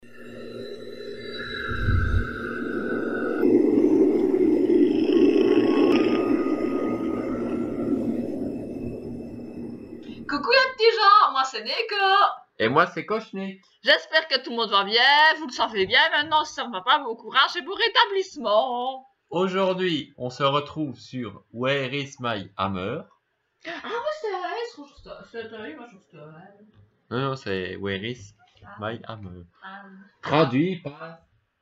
Coucou les petits gens, moi c'est Nico. Et moi c'est Cochnik. J'espère que tout le monde va bien, vous le savez bien maintenant, si ça ne va pas, vos courage et vos rétablissements. Aujourd'hui, on se retrouve sur Where is my hammer? Ah ouais, c'est Non, c'est Where is my hammer? Traduit par...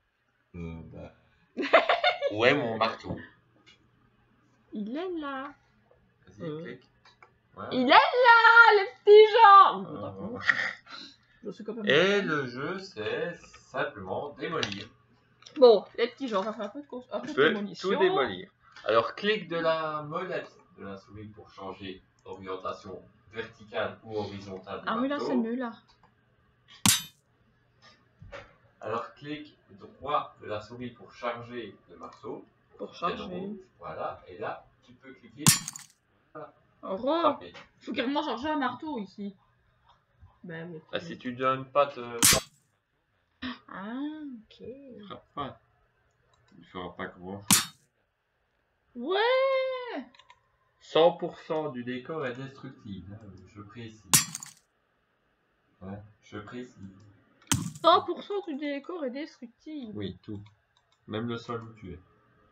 Où est mon marteau? Il est là. Vas-y, clique. Voilà. Il est là, les petits gens. Je suis quand même Et le jeu, c'est simplement démolir. Bon, les petits gens, on va faire un peu Tu de peux démolition. tout démolir. Alors, clique de la molette de la souris pour changer d'orientation verticale ou horizontale du Ah oui, là marteau. c'est mieux là. Alors, clique droit de la souris pour charger le marteau. Pour charger. Rouge, voilà, et là, tu peux cliquer. Oh, faut carrément charger un marteau ici. Ben oui. Bah, si tu donnes pas de... Ah, ok. Frappe pas. Il fera pas grand. Ouais. 100% du décor est destructible, hein, je précise. Ouais, je précise. 100% du décor est destructible. Oui, tout. Même le sol où tu es.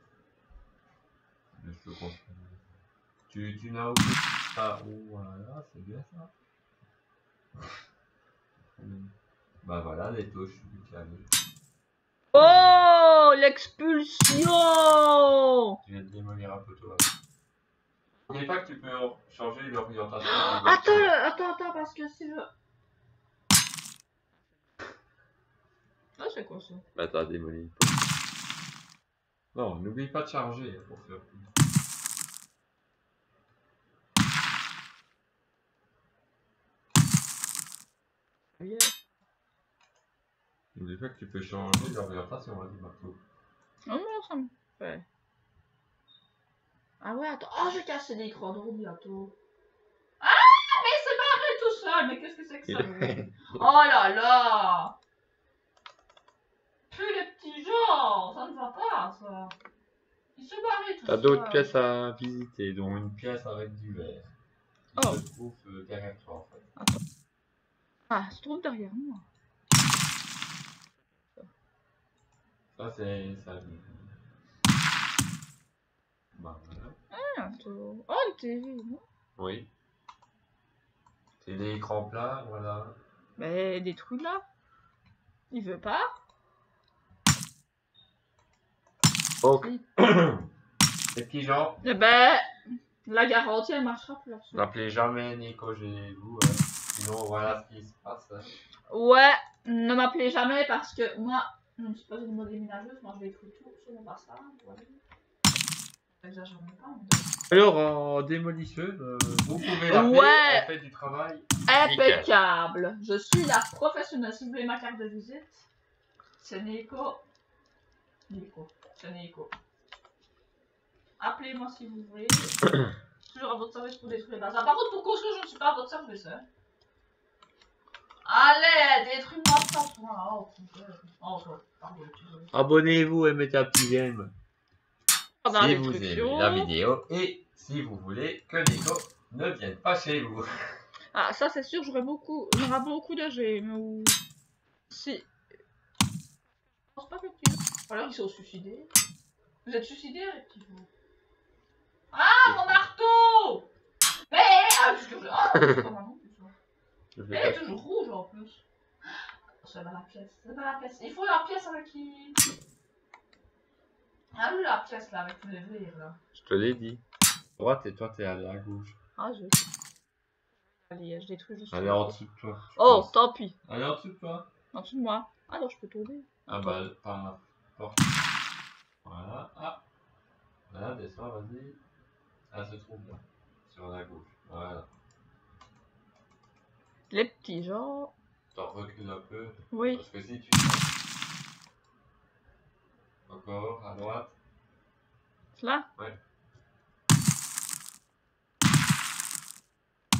Je te confirme. Tu n'as aucun... Ah, voilà, c'est bien ça. Bah voilà, les touches du clavier. Oh, l'expulsion. Tu viens de démolir un peu toi. N'oublie pas que tu peux changer l'orientation. Attends, parce que si je... Ah, c'est quoi ça? Bah t'as démoli une poche. Non, n'oublie pas de charger pour faire plus. Yeah. N'oublie pas que tu peux changer l'orientation du marteau. Oh non, ça me fait... Ah ouais, attends. Oh, j'ai cassé l'écran de bientôt. Ah, mais c'est barré tout seul. Mais qu'est-ce que c'est que ça? Oh là là. Plus les petits gens, ça ne va pas, ça. Il se barrait tout seul. T'as d'autres pièces à visiter, dont une pièce avec du verre. Qui se trouve derrière toi, en fait. Attends. Ah, il se trouve derrière moi. Ça, c'est ça. Bah, voilà. Ah, oh, une TV, non? Oui. C'est l'écran plat, voilà. Mais des trucs là. Il veut pas. Donc, les petits gens, Eh ben, la garantie, elle marchera plus là-dessus. n'appelez jamais Nico chez vous, sinon voilà ce qui se passe. Ouais, ne m'appelez jamais parce que moi, je ne suis pas une bonne déménageuse, moi je détruis tout sur mon passage. Voilà. J'exagère pas. Alors, en démolisseuse, vous pouvez l'appeler, Ouais. elle fait du travail Impeccable. Je suis la professionnelle. Si vous voulez ma carte de visite, c'est Nico. C'est Nico. Appelez-moi si vous voulez. Toujours à votre service pour détruire les bazars. Par contre, pour cause que je ne suis pas à votre service, hein. Allez, détruis-moi ça, toi. Oh, pardon. Abonnez-vous et mettez un petit j'aime Pendant si vous aimez la vidéo et si vous voulez que Nico ne vienne pas chez vous. Ah, ça c'est sûr, j'aurai beaucoup. On aura beaucoup de j'aime ou. Si. Je pense pas que les petits. Alors ils sont suicidés. Vous êtes suicidés, les petits. Ah, mon marteau! Mais. Ah, je te. Ah, c'est pas marrant, tout ça. Elle est toujours rouge en plus. C'est dans la pièce. C'est dans la pièce. Il faut la pièce avec qui. Ah, oui, la pièce là, avec tous les verres là. Je te l'ai dit. Droite et toi t'es allé à gauche. Ah, je. Allez, je détruis juste. Allez en dessous de toi. Oh, tant pis. Allez en dessous de toi. En dessous de moi. Alors, je peux tourner. Ah bah, par la porte. Voilà. Ah. Voilà, descends, vas-y. Elle se trouve là. Sur la gauche. Voilà. Les petits gens. T'en recules un peu. Oui. Parce que si tu... Encore, à droite. Là? Ouais.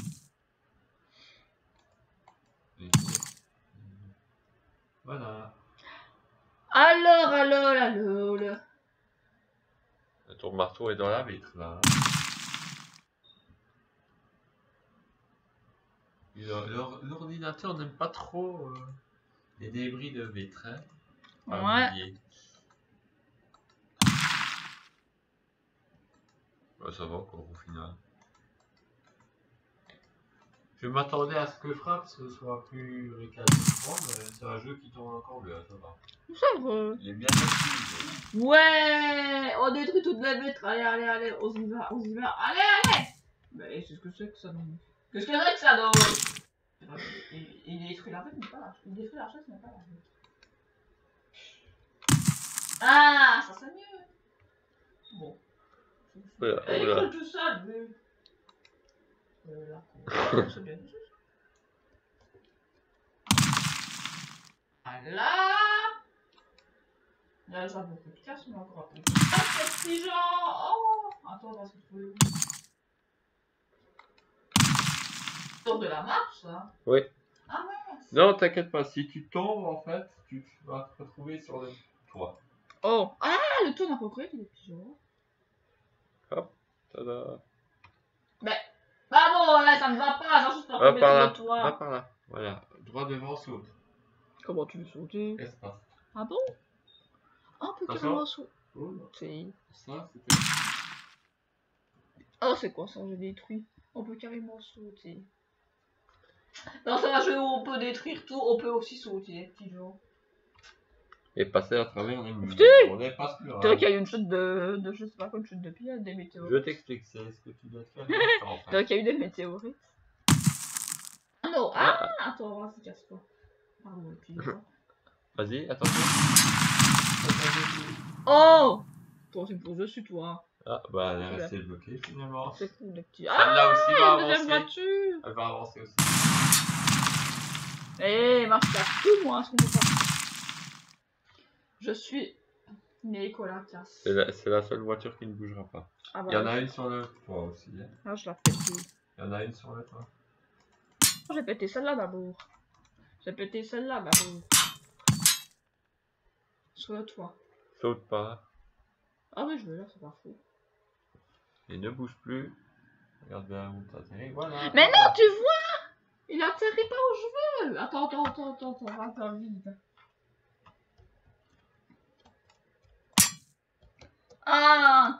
Voilà. Alors. Ton marteau est dans la vitre là. L'ordinateur n'aime pas trop les débris de vitre. Hein. Ouais. Ça va encore au final. Je m'attendais à ce que Fraps soit plus récalcitrant, mais c'est un jeu qui tourne encore bien, ça va. Ça va. Il est bien optimisé. Ouais, on détruit toute la vitre. Allez, on y va. Allez. Mais c'est ce que c'est que ça donne. Qu'est-ce que c'est que ça donne? Il détruit la vitre, mais pas la. Il détruit la chaise, mais pas la vitre. Ah, ça c'est mieux. Bon. Voilà. Il est tout seul, mais. Là, c'est bien. Voilà. Là, j'ai beaucoup de casse, mais encore un peu. Ah, c'est petit genre. Oh, attends, on va se retrouver. Tour de la map, ça. Oui. Ah mince. Non, t'inquiète pas, si tu tombes, en fait, tu vas te retrouver sur le toit. Oh. Ah, le tour n'a pas créé, il est pigeon. Hop, tada. Mais. Bah bon, là, ça ne va pas, j'en suis pas Va tombé par sur là, le toit. va par là. Voilà, droit devant, saute. Comment tu veux sauter? Espace. Ah bon? Ah, on peut Attention. carrément sauter. Cool. C'est. Ça, c'était... Oh, c'est quoi ça? J'ai détruit. On peut carrément sauter. Dans un jeu où on peut détruire tout, on peut aussi sauter, pigeon. Et passer à travers les murs. Putain. On n'est pas sûr. Tu vois qu'il y a eu une chute de. Je sais pas quoi, une chute de pied, des météorites. Je t'explique, c'est ce que tu dois faire en Tu fait. vois qu'il y a eu des météorites. Ah non, attends, vas-y, casse-toi. Pardon, le pigeon. Vas-y, attention. Oh! Toi, tu me poses dessus, toi. Ah, bah elle est restée bloquée finalement. C'est cool, les petits. Celle-là aussi va une deuxième avancer. voiture! Elle va avancer aussi. Eh, marche casse tout, moi, ce qu'on peut pas. Je suis Nicolas-Casse. C'est la seule voiture qui ne bougera pas. Ah bah, Il y en a une sur le toit aussi. Hein. Ah, je la pété. Il y en a une sur le toit. J'ai pété celle-là d'abord. Sur le toit. Saute pas. Ah oui, je veux là, c'est pas fou. Et ne bouge plus. Regarde bien où t'atterris. Voilà. Mais non, tu vois! Il atterrit pas où je veux! Attends, vite. Ah!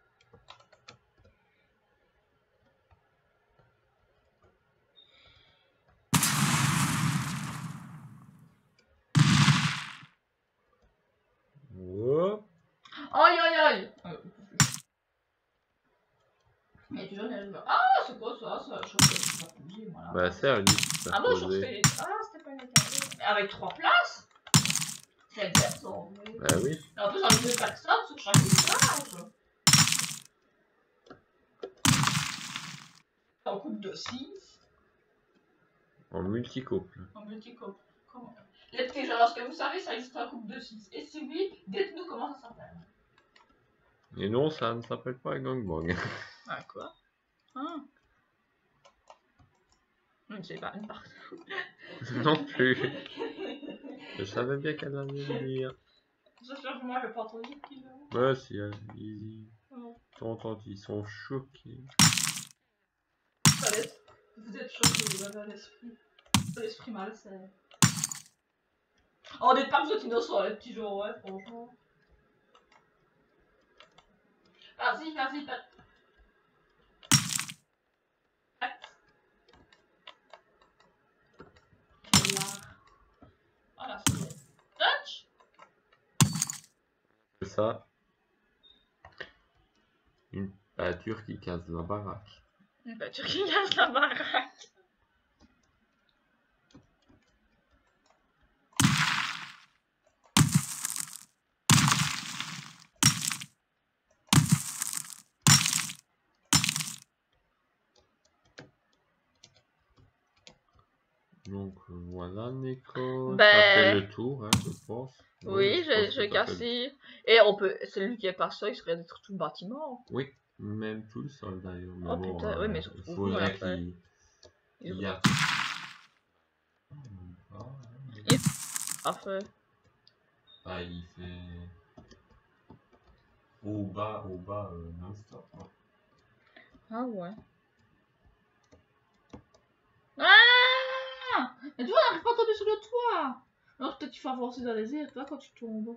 Oh. Aïe! Mais tu vois, ah, c'est quoi ça? Je crois que c'est pas posé, voilà. Bah c'est un lit. Ah bon, je refais. Ah, c'était pas une étagère. Avec 3 places? C'est exactement. Bah oui. Et en plus, on a 2 personnes sur chaque étage. En couple de 6. En multicouple. En multicouple. Comment? Les petits gens, lorsque vous savez, ça existe un couple de 6. Et si oui, dites-nous comment ça s'appelle. Et non, ça ne s'appelle pas un gangbang. Ah, quoi? Ah. Je ne sais pas, une partout. Non plus. Je savais bien qu'elle allait le dire. J'espère que moi, je vais pas trop dire qui là. Ouais, si, ils ils sont choqués. Vous êtes choqués, vous avez l'esprit malsain. Oh, dites pas que vous êtes innocents, les petits jours, ouais, franchement. Vas-y. Voilà, c'est bon. Touch! C'est ça. Une peinture qui casse la baraque. Une peinture qui casse la baraque. Donc voilà, Nico. Ben... T'as fait le tour, hein, je pense. Oui, j'ai cassé. Et on peut. Celui qui est pas seul, il serait d'être tout le bâtiment. Oui, même tout le sol d'ailleurs. Oh bon, putain, oui, mais il faudrait qu'il y a. Parfait. Bah, il fait au bas, non-stop. Quoi. Ah ouais. Ah! Mais tu vois, on n'arrive pas à tomber sur le toit. Alors peut-être qu'il faut avancer dans les airs, toi, quand tu tombes.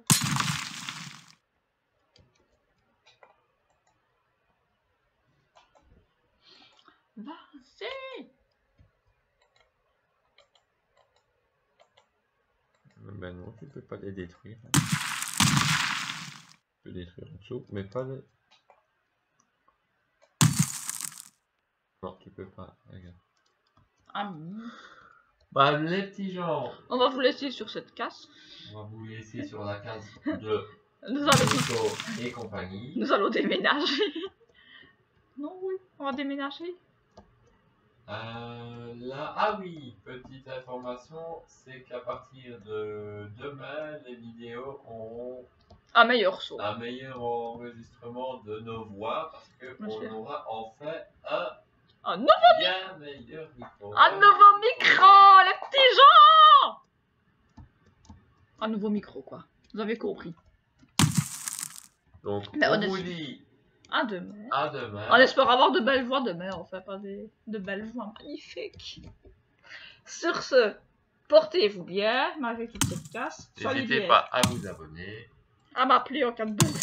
Vas-y! Ben non, tu peux pas les détruire. Tu peux détruire en dessous, mais pas les... Non, tu peux pas, regarde. Ah, Bah, les petits gens, on va vous laisser sur cette casse. on va vous laisser sur la case de Nous allons, Nico et compagnie. nous allons déménager. Non, oui, on va déménager. Là, ah oui, petite information, c'est qu'à partir de demain, les vidéos auront Un meilleur saut. un meilleur enregistrement de nos voix parce qu'on aura enfin un bien meilleur micro. Un nouveau micro, les petits gens! Un nouveau micro, quoi. Vous avez compris. Donc, Mais on vous dit à demain. à demain. On espère avoir de belles voix demain, on fait pas de belles voix magnifiques. Sur ce, portez-vous bien, malgré toute cette casse. N'hésitez pas à vous abonner. À m'appeler en cas de besoin.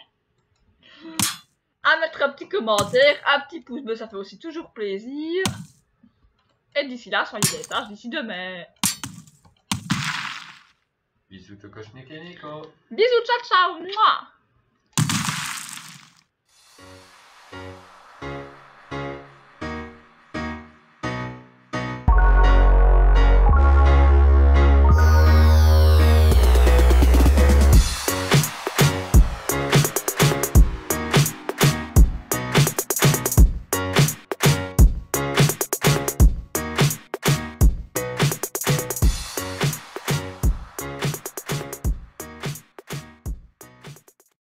À mettre un petit commentaire, un petit pouce bleu, ça fait aussi toujours plaisir. Et d'ici là, soyez des tâches d'ici demain. Bisous, Tokochnik et Nico. Bisous, ciao, ciao, moi.